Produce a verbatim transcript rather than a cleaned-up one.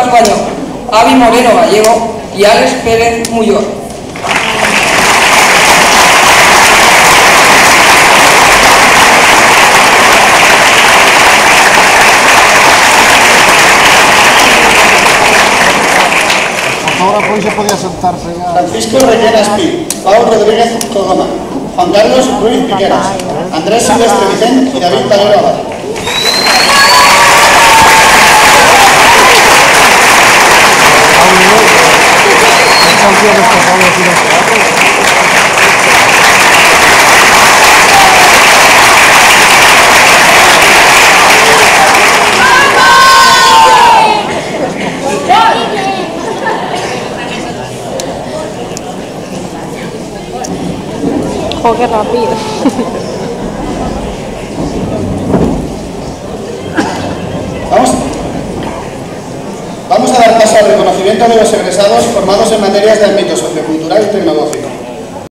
Español, Avi Moreno Gallego y Alex Pérez Muyor. Ahora pues se podía sentarse ya. Francisco Reyena Espí, Pau Rodríguez Cogoma, Juan Carlos Ruiz Piqueras, Andrés Silvestre Vicente y David Talero Abad. ¡Oh, qué rápido! Vamos, vamos a dar paso al reconocimiento de los egresados formados en materias de ámbito sociocultural y tecnológico.